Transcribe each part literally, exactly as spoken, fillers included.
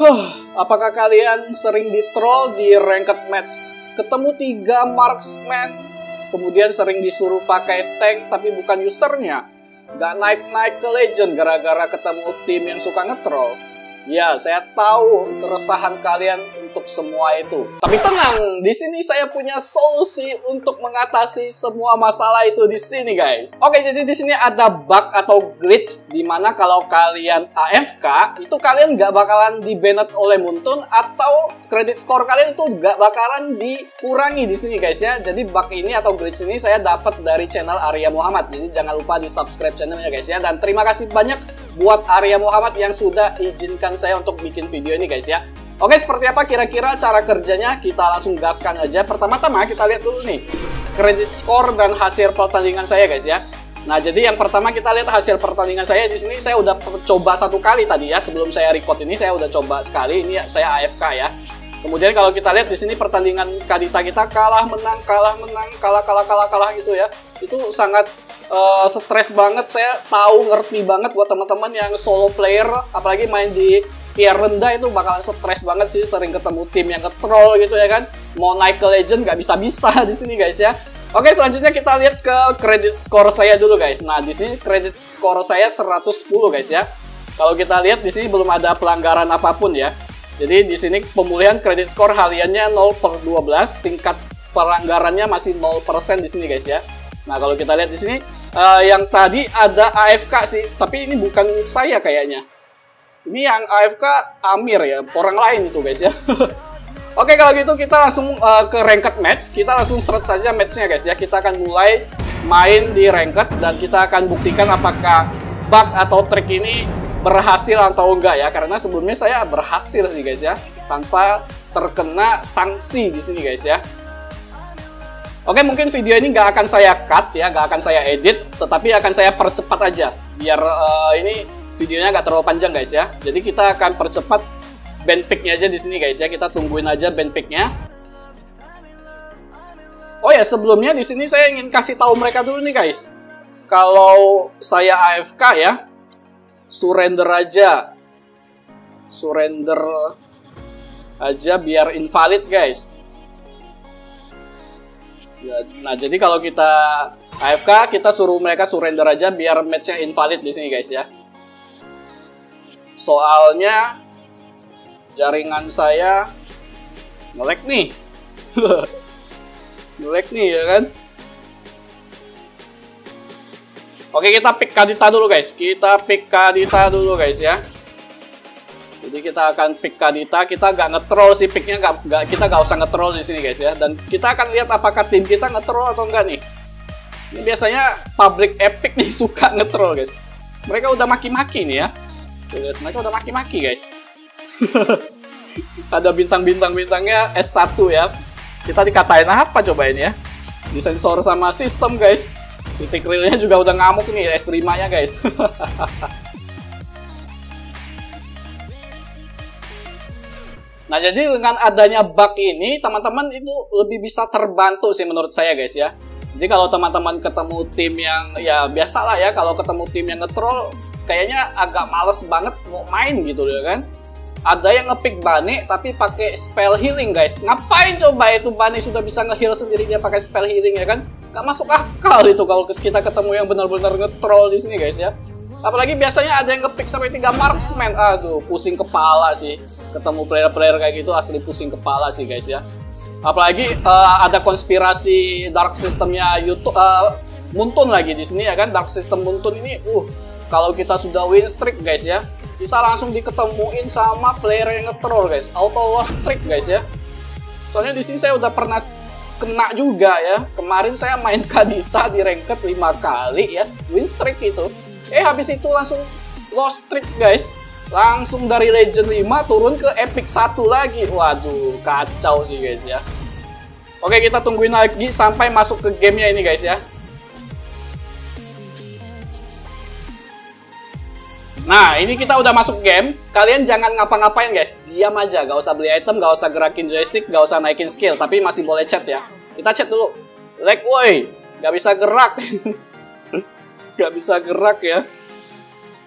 Huh, apakah kalian sering di-troll di ranked match? Ketemu tiga marksman, kemudian sering disuruh pakai tank tapi bukan usernya. Gak naik-naik ke legend gara-gara ketemu tim yang suka nge-troll. Ya, saya tahu keresahan kalian untuk semua itu. Tapi tenang, di sini saya punya solusi untuk mengatasi semua masalah itu di sini, guys. Oke, jadi di sini ada bug atau glitch di mana kalau kalian A F K, itu kalian nggak bakalan di-banned oleh Muntun atau credit score kalian itu nggak bakalan dikurangi di sini, guys ya. Jadi bug ini atau glitch ini saya dapat dari channel Arya Muhammad. Jadi jangan lupa di-subscribe channelnya, guys ya. Dan terima kasih banyak buat Arya Muhammad yang sudah izinkan saya untuk bikin video ini, guys ya. Oke, seperti apa kira-kira cara kerjanya? Kita langsung gaskan aja. Pertama-tama kita lihat dulu nih credit score dan hasil pertandingan saya, guys ya. Nah, jadi yang pertama kita lihat hasil pertandingan saya. Di sini saya udah coba satu kali tadi ya, sebelum saya record ini saya udah coba sekali. Ini saya A F K ya. Kemudian kalau kita lihat di sini pertandingan Kadita kita kalah menang, kalah menang, kalah kalah kalah kalah gitu ya. Itu sangat uh, stres banget. Saya tahu, ngerti banget buat teman-teman yang solo player, apalagi main di tier rendah itu bakalan stres banget sih, sering ketemu tim yang nge-troll gitu ya kan. Mau naik ke legend nggak bisa-bisa di sini, guys ya. Oke, selanjutnya kita lihat ke credit score saya dulu, guys. Nah, di sini credit score saya seratus sepuluh, guys ya. Kalau kita lihat di sini belum ada pelanggaran apapun ya. Jadi di sini pemulihan credit score hariannya nol per dua belas, tingkat pelanggarannya masih nol persen di sini, guys ya. Nah, kalau kita lihat di sini uh, yang tadi ada A F K sih, tapi ini bukan saya kayaknya. Ini yang A F K Amir ya, orang lain itu, guys ya. Oke, kalau gitu kita langsung uh, ke ranked match. Kita langsung search saja matchnya, guys ya. Kita akan mulai main di ranked dan kita akan buktikan apakah bug atau trik ini berhasil atau enggak ya. Karena sebelumnya saya berhasil sih, guys ya, tanpa terkena sanksi di sini, guys ya. Oke, mungkin video ini nggak akan saya cut ya, nggak akan saya edit, tetapi akan saya percepat aja biar uh, ini videonya nggak terlalu panjang, guys ya. Jadi kita akan percepat band pick-nya aja di sini, guys ya. Kita tungguin aja band pick-nya. Oh ya, sebelumnya di sini saya ingin kasih tahu mereka dulu nih, guys. Kalau saya A F K ya, surrender aja. Surrender aja biar invalid, guys. Ya, nah, jadi kalau kita A F K, kita suruh mereka surrender aja biar match-nya invalid di sini, guys ya. Soalnya jaringan saya nge-lag nih. Nge-lag nih ya kan. Oke, kita pick Kadita dulu, guys. Kita pick Kadita dulu, guys ya. Jadi kita akan pick Kadita. Kita nggak nge-troll sih, picknya nggak, nggak, kita nggak usah nge-troll di sini, guys ya. Dan kita akan lihat apakah tim kita nge-troll atau enggak nih. Ini biasanya public epic nih suka nge-troll, guys. Mereka udah maki-maki nih ya. Lihat, mereka udah maki-maki, guys. Ada bintang-bintang-bintangnya S satu ya. Kita dikatain apa coba ini ya? Disensor sama sistem, guys. Si Tikrilnya juga udah ngamuk nih, S lima nya, guys. Nah, jadi dengan adanya bug ini, teman-teman itu lebih bisa terbantu sih menurut saya, guys ya. Jadi kalau teman-teman ketemu tim yang ya biasalah ya, kalau ketemu tim yang nge-troll kayaknya agak males banget mau main gitu ya kan. Ada yang ngepick Bunny tapi pakai spell healing, guys. Ngapain coba itu Bunny sudah bisa nge-heal sendiri dia pakai spell healing ya kan? Gak masuk akal itu kalau kita ketemu yang benar-benar nge-troll di sini, guys ya. Apalagi biasanya ada yang ngepick sampai tiga marksman. Aduh, pusing kepala sih. Ketemu player-player kayak gitu asli pusing kepala sih, guys ya. Apalagi uh, ada konspirasi dark systemnya YouTube uh, Muntun lagi di sini ya kan. Dark system Muntun ini uh kalau kita sudah win streak, guys ya, kita langsung diketemuin sama player yang nge-troll, guys. Auto lost streak, guys ya. Soalnya di sini saya udah pernah kena juga ya. Kemarin saya main Kadita di ranked lima kali ya, win streak itu. Eh habis itu langsung lost streak, guys. Langsung dari legend lima turun ke epic satu lagi. Waduh, kacau sih, guys ya. Oke, kita tungguin lagi sampai masuk ke gamenya ini, guys ya. Nah, ini kita udah masuk game. Kalian jangan ngapa-ngapain, guys. Diam aja, gak usah beli item, gak usah gerakin joystick, gak usah naikin skill. Tapi masih boleh chat ya. Kita chat dulu. Lag, woi. Gak bisa gerak. Gak bisa gerak ya.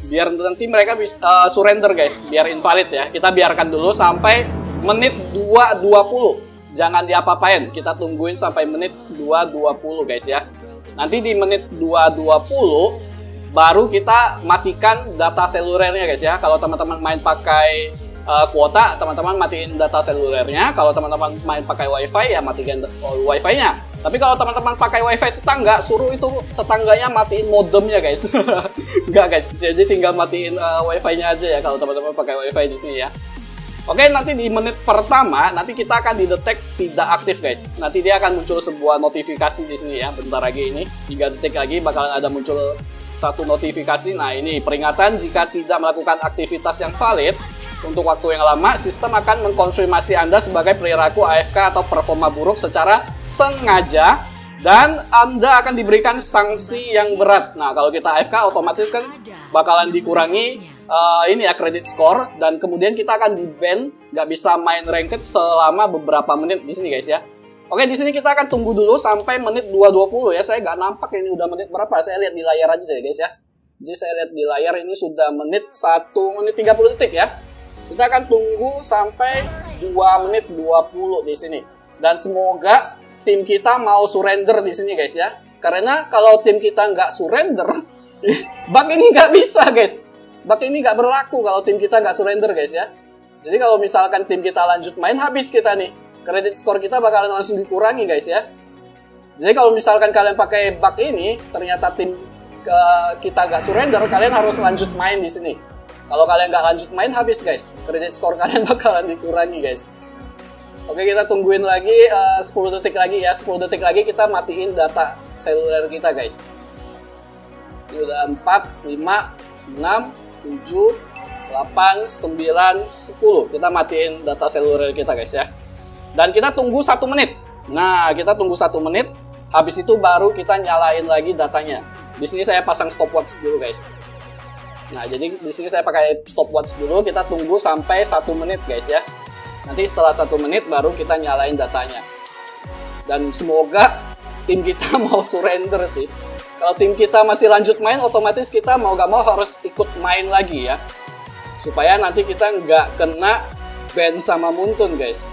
biar nanti mereka bisa uh, surrender guys, biar invalid ya. Kita biarkan dulu sampai menit dua dua puluh. Jangan diapa-apain, kita tungguin sampai menit dua dua puluh guys ya. Nanti di menit dua dua puluh baru kita matikan data selulernya guys ya. Kalau teman-teman main pakai uh, kuota, teman-teman matiin data selulernya. Kalau teman-teman main pakai wifi ya matikan wifi-nya. Tapi kalau teman-teman pakai wifi tetangga, suruh itu tetangganya matiin modemnya guys. Enggak guys, jadi tinggal matiin uh, wifi-nya aja ya kalau teman-teman pakai wifi di sini ya. Oke, nanti di menit pertama nanti kita akan didetek tidak aktif guys. Nanti dia akan muncul sebuah notifikasi di sini ya. Bentar lagi ini tiga detik lagi bakalan ada muncul satu notifikasi. Nah, ini peringatan jika tidak melakukan aktivitas yang valid untuk waktu yang lama, sistem akan mengkonfirmasi Anda sebagai perilaku A F K atau performa buruk secara sengaja dan Anda akan diberikan sanksi yang berat. Nah, kalau kita A F K otomatis kan bakalan dikurangi uh, ini ya credit score dan kemudian kita akan di-ban, nggak bisa main ranked selama beberapa menit di sini guys ya. Oke, di sini kita akan tunggu dulu sampai menit dua dua puluh ya. Saya nggak nampak ini udah menit berapa. Saya lihat di layar aja ya guys ya. Jadi saya lihat di layar ini sudah menit satu menit tiga puluh detik ya. Kita akan tunggu sampai dua menit dua puluh di sini. Dan semoga tim kita mau surrender di sini guys ya. Karena kalau tim kita nggak surrender, bug ini nggak bisa guys. Bug ini nggak berlaku kalau tim kita nggak surrender guys ya. Jadi kalau misalkan tim kita lanjut main, habis kita nih. Kredit skor kita bakalan langsung dikurangi guys ya. Jadi kalau misalkan kalian pakai bug ini, ternyata tim ke, kita nggak surrender, kalian harus lanjut main di sini. Kalau kalian nggak lanjut main, habis guys. Kredit skor kalian bakalan dikurangi guys. Oke, kita tungguin lagi uh, sepuluh detik lagi ya. sepuluh detik lagi kita matiin data seluler kita guys. Ini udah empat, lima, enam, tujuh, delapan, sembilan, sepuluh. Kita matiin data seluler kita guys ya. Dan kita tunggu satu menit. Nah, kita tunggu satu menit. Habis itu baru kita nyalain lagi datanya. Di sini saya pasang stopwatch dulu guys. Nah, jadi di sini saya pakai stopwatch dulu. Kita tunggu sampai satu menit guys ya. Nanti setelah satu menit baru kita nyalain datanya. Dan semoga tim kita mau surrender sih. Kalau tim kita masih lanjut main, otomatis kita mau gak mau harus ikut main lagi ya. Supaya nanti kita nggak kena ban sama Muntun guys.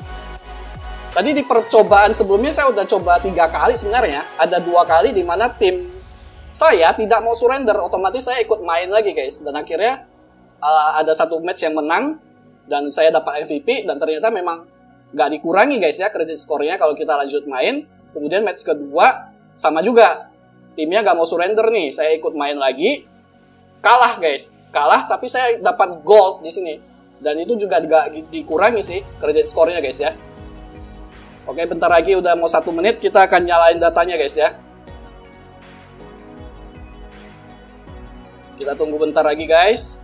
Tadi di percobaan sebelumnya saya udah coba tiga kali sebenarnya. Ada dua kali di mana tim saya tidak mau surrender, otomatis saya ikut main lagi guys. Dan akhirnya uh, ada satu match yang menang dan saya dapat M V P dan ternyata memang nggak dikurangi guys ya kredit skornya kalau kita lanjut main. Kemudian match kedua sama juga, timnya nggak mau surrender nih, saya ikut main lagi, kalah guys, kalah tapi saya dapat gold di sini dan itu juga nggak dikurangi sih kredit skornya guys ya. Oke, bentar lagi udah mau satu menit, kita akan nyalain datanya guys ya. Kita tunggu bentar lagi guys.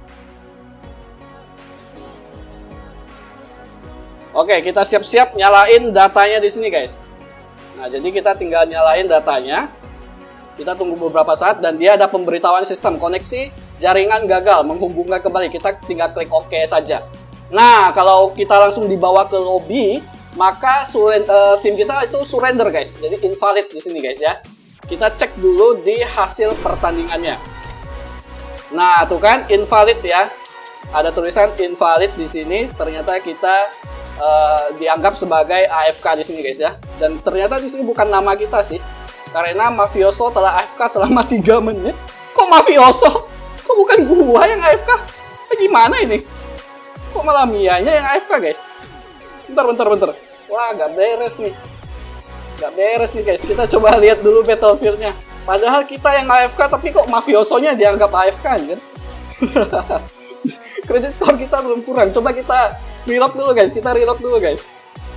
Oke, kita siap-siap nyalain datanya di sini guys. Nah, jadi kita tinggal nyalain datanya. Kita tunggu beberapa saat dan dia ada pemberitahuan sistem koneksi jaringan gagal, menghubungkan kembali. Kita tinggal klik OK saja. Nah, kalau kita langsung dibawa ke lobby, maka surrender, uh, tim kita itu surrender guys. Jadi invalid di sini guys ya. Kita cek dulu di hasil pertandingannya. Nah, tuh kan invalid ya. Ada tulisan invalid di sini. Ternyata kita uh, dianggap sebagai A F K di sini guys ya. Dan ternyata di sini bukan nama kita sih. Karena Mafioso telah A F K selama tiga menit. Kok Mafioso? Kok bukan gua yang A F K? Eh, gimana ini? Kok malah Mianya yang A F K guys? Bentar, bentar, bentar. Wah, gak beres nih. Gak beres nih guys. Kita coba lihat dulu Battlefield-nya. Padahal kita yang A F K, tapi kok Mafiosonya dianggap A F K anjir. Kredit skor kita belum kurang. Coba kita reload dulu guys. Kita reload dulu guys.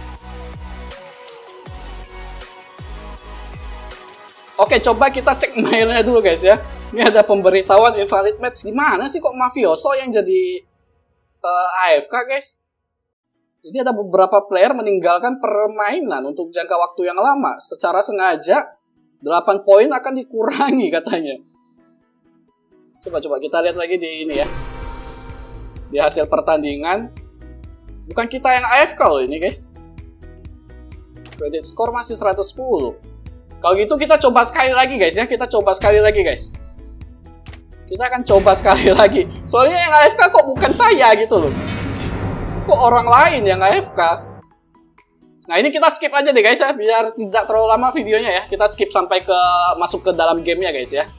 Oke, coba kita cek mailnya dulu guys ya. Ini ada pemberitahuan invalid match. Gimana sih kok Mafioso yang jadi uh, A F K guys? Jadi ada beberapa player meninggalkan permainan untuk jangka waktu yang lama. Secara sengaja, delapan poin akan dikurangi katanya. Coba-coba kita lihat lagi di ini ya. Di hasil pertandingan. Bukan kita yang A F K loh ini guys. Credit score masih seratus sepuluh. Kalau gitu kita coba sekali lagi guys ya. Kita coba sekali lagi guys. Kita akan coba sekali lagi. Soalnya yang A F K kok bukan saya gitu loh. Kok orang lain yang A F K? Nah ini kita skip aja deh guys ya, biar tidak terlalu lama videonya ya. Kita skip sampai ke masuk ke dalam gamenya guys ya.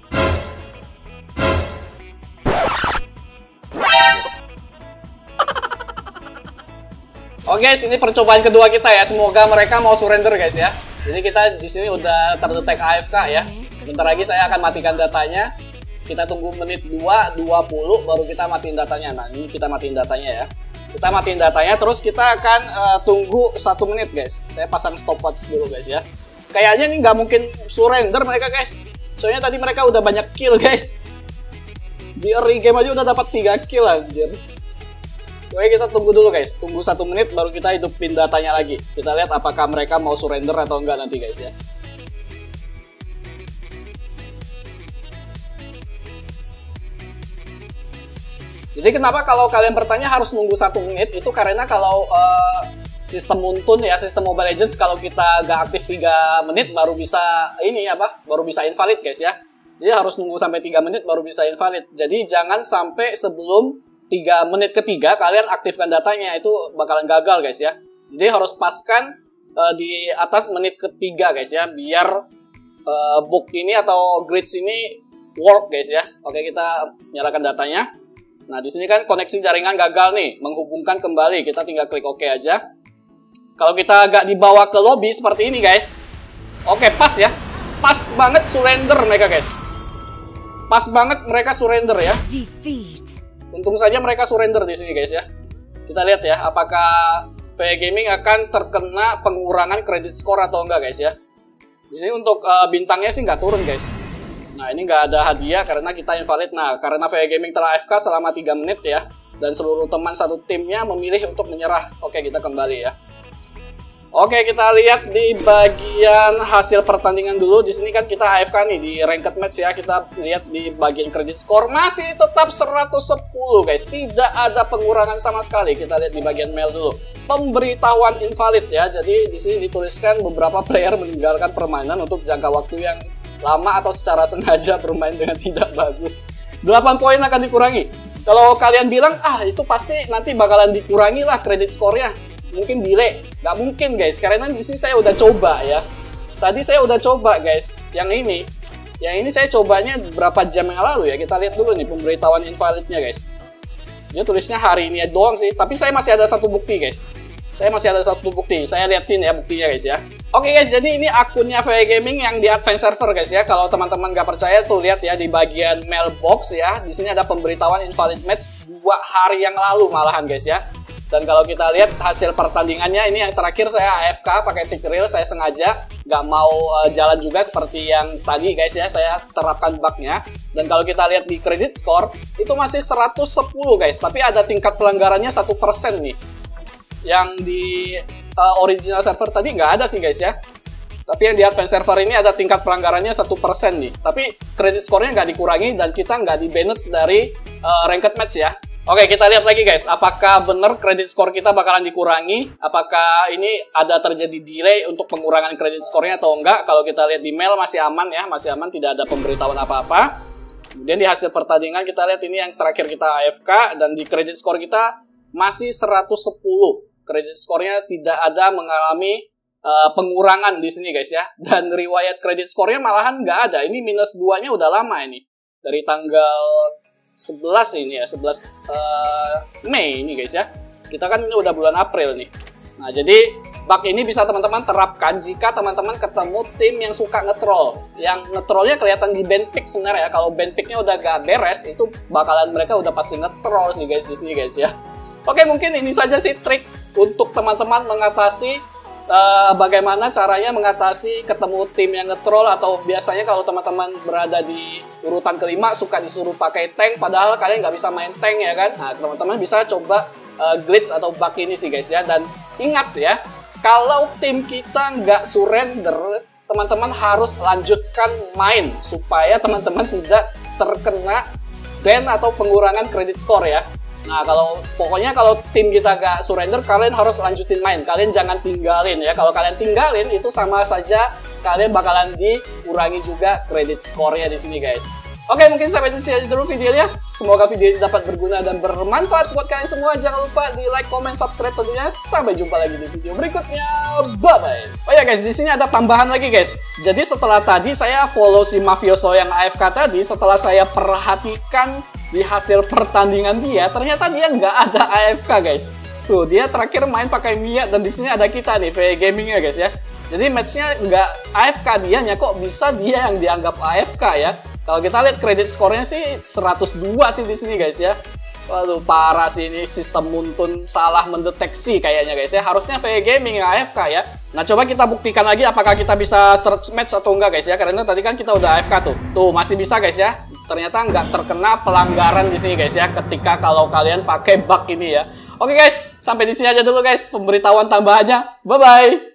Oke guys, ini percobaan kedua kita ya. Semoga mereka mau surrender guys ya. Jadi kita di sini udah terdetek A F K ya. Bentar lagi saya akan matikan datanya. Kita tunggu menit dua, dua puluh baru kita matiin datanya. Nah, ini kita matiin datanya ya. Kita matiin datanya, terus kita akan uh, tunggu satu menit guys. Saya pasang stopwatch dulu guys ya. Kayaknya ini nggak mungkin surrender mereka guys. Soalnya tadi mereka udah banyak kill guys. Di early game aja udah dapat tiga kill anjir. Oke, kita tunggu dulu guys. Tunggu satu menit baru kita hidupin datanya lagi. Kita lihat apakah mereka mau surrender atau enggak nanti guys ya. Jadi kenapa kalau kalian bertanya harus nunggu satu menit, itu karena kalau uh, sistem Muntun ya, sistem Mobile Legends, kalau kita gak aktif tiga menit baru bisa ini apa, baru bisa invalid guys ya. Jadi harus nunggu sampai tiga menit baru bisa invalid. Jadi jangan sampai sebelum tiga menit ketiga kalian aktifkan datanya, itu bakalan gagal guys ya. Jadi harus paskan uh, di atas menit ketiga guys ya, biar uh, book ini atau grids ini work guys ya. Oke, kita nyalakan datanya. Nah, di sini kan koneksi jaringan gagal nih, menghubungkan kembali. Kita tinggal klik OK aja. Kalau kita agak dibawa ke lobby seperti ini, guys. Oke, pas ya. Pas banget surrender mereka, guys. Pas banget mereka surrender ya. Untung saja mereka surrender di sini, guys ya. Kita lihat ya, apakah V E Gaming akan terkena pengurangan kredit score atau enggak, guys ya. Di sini untuk uh, bintangnya sih nggak turun, guys. Nah, ini nggak ada hadiah karena kita invalid. Nah, karena V E Gaming telah A F K selama tiga menit ya. Dan seluruh teman satu timnya memilih untuk menyerah. Oke, kita kembali ya. Oke, kita lihat di bagian hasil pertandingan dulu. Di sini kan kita A F K nih di ranked match ya. Kita lihat di bagian credit score masih tetap seratus sepuluh guys. Tidak ada pengurangan sama sekali. Kita lihat di bagian mail dulu. Pemberitahuan invalid ya. Jadi di sini dituliskan beberapa player meninggalkan permainan untuk jangka waktu yang lama atau secara sengaja bermain dengan tidak bagus. delapan poin akan dikurangi. Kalau kalian bilang, ah itu pasti nanti bakalan dikurangi lah kredit skornya. Mungkin delay. Nggak mungkin guys, karena di sini saya udah coba ya. Tadi saya udah coba guys. Yang ini, yang ini saya cobanya berapa jam yang lalu ya. Kita lihat dulu nih pemberitahuan invalidnya guys. Dia tulisnya hari ini doang sih. Tapi saya masih ada satu bukti guys. Saya masih ada satu bukti. Saya liatin ya buktinya guys ya. Oke guys, jadi ini akunnya V E Gaming yang di Advanced Server guys ya. Kalau teman-teman nggak percaya tuh lihat ya di bagian mailbox ya. Di sini ada pemberitahuan invalid match dua hari yang lalu malahan guys ya. Dan kalau kita lihat hasil pertandingannya, ini yang terakhir saya A F K pakai tick reel, saya sengaja nggak mau uh, jalan juga seperti yang tadi guys ya. Saya terapkan bugnya. Dan kalau kita lihat di credit score itu masih seratus sepuluh guys. Tapi ada tingkat pelanggarannya satu persen nih. Yang di uh, original server tadi nggak ada sih guys ya. Tapi yang di advanced server ini ada tingkat pelanggarannya satu persen nih. Tapi credit score-nya nggak dikurangi dan kita nggak di-banned dari uh, ranked match ya. Oke, kita lihat lagi guys. Apakah benar credit score kita bakalan dikurangi? Apakah ini ada terjadi delay untuk pengurangan credit score-nya atau enggak? Kalau kita lihat di mail masih aman ya. Masih aman, tidak ada pemberitahuan apa-apa. Kemudian di hasil pertandingan kita lihat ini yang terakhir kita A F K. Dan di credit score kita masih seratus sepuluh. Kredit skornya tidak ada mengalami uh, pengurangan di sini guys ya. Dan riwayat kredit skornya malahan nggak ada. Ini minus dua-nya udah lama ini. Dari tanggal sebelas ini ya, sebelas uh, Mei ini guys ya. Kita kan ini udah bulan April nih. Nah, jadi bug ini bisa teman-teman terapkan jika teman-teman ketemu tim yang suka nge-troll. Yang nge-trollnya kelihatan di band pick sebenarnya ya. Kalau band picknya udah gak beres, itu bakalan mereka udah pasti nge-troll sih guys di sini guys ya. Oke, mungkin ini saja sih trik untuk teman-teman mengatasi uh, bagaimana caranya mengatasi ketemu tim yang nge-troll, atau biasanya kalau teman-teman berada di urutan kelima suka disuruh pakai tank padahal kalian nggak bisa main tank ya kan. Nah, teman-teman bisa coba uh, glitch atau bug ini sih guys ya. Dan ingat ya, kalau tim kita nggak surrender, teman-teman harus lanjutkan main supaya teman-teman tidak terkena ban atau pengurangan kredit score ya. Nah, kalau pokoknya kalau tim kita gak surrender, kalian harus lanjutin main. Kalian jangan tinggalin ya. Kalau kalian tinggalin, itu sama saja kalian bakalan dikurangi juga kredit score-nya di sini guys. Oke, mungkin sampai di sini aja dulu videonya. Semoga video ini dapat berguna dan bermanfaat buat kalian semua. Jangan lupa di like, comment, subscribe tentunya. Sampai jumpa lagi di video berikutnya. Bye bye. Oh ya guys, di sini ada tambahan lagi guys. Jadi setelah tadi saya follow si Mafioso yang A F K tadi, setelah saya perhatikan di hasil pertandingan dia, ternyata dia nggak ada A F K guys. Tuh, dia terakhir main pakai Mia dan di sini ada kita nih, V Gaming ya guys ya. Jadi matchnya nggak A F K dianya, kok bisa dia yang dianggap A F K ya? Kalau kita lihat kredit skornya sih seratus dua sih di sini guys ya. Waduh, parah sih ini sistem Muntun salah mendeteksi kayaknya guys ya. Harusnya V Gaming yang A F K ya. Nah, coba kita buktikan lagi apakah kita bisa search match atau enggak guys ya. Karena tadi kan kita udah A F K tuh. Tuh, masih bisa guys ya. Ternyata nggak terkena pelanggaran di sini guys ya. Ketika kalau kalian pakai bug ini ya. Oke guys, sampai di sini aja dulu guys pemberitahuan tambahannya. Bye bye.